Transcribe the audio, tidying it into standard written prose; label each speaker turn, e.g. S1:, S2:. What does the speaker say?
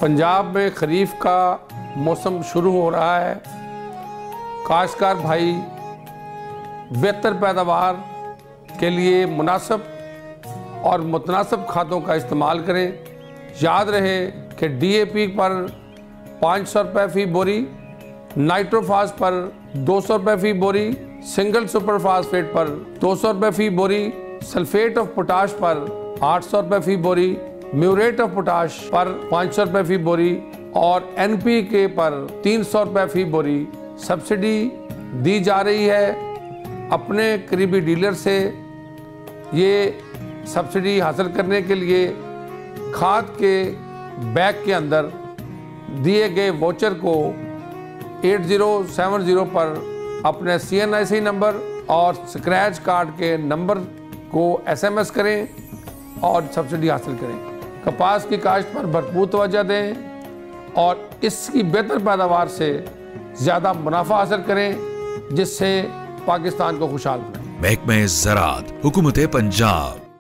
S1: पंजाब में खरीफ का मौसम शुरू हो रहा है। काश्तकार भाई बेहतर पैदावार के लिए मुनासिब और मुतनासिब खादों का इस्तेमाल करें। याद रहे कि DAP पर 500 रुपये फ़ी बोरी, नाइट्रोफास पर 200 रुपये फ़ी बोरी, सिंगल सुपर फास्फेट पर 200 रुपये फ़ी बोरी, सल्फेट ऑफ पोटाश पर 800 रुपये फ़ी बोरी, म्यूरेट ऑफ पोटाश पर 500 रुपये फ़ी बोरी और NPK पर 300 रुपये फ़ी बोरी सब्सिडी दी जा रही है। अपने करीबी डीलर से ये सब्सिडी हासिल करने के लिए खाद के बैग के अंदर दिए गए वोचर को 8070 पर अपने CNIC नंबर और स्क्रैच कार्ड के नंबर को SMS करें और सब्सिडी हासिल करें। कपास की काश्त पर भरपूर तवज्जो दें और इसकी बेहतर पैदावार से ज़्यादा मुनाफा हासिल करें, जिससे पाकिस्तान को खुशहाल बनाएं।
S2: महकमे ज़राअत, हुकूमत पंजाब।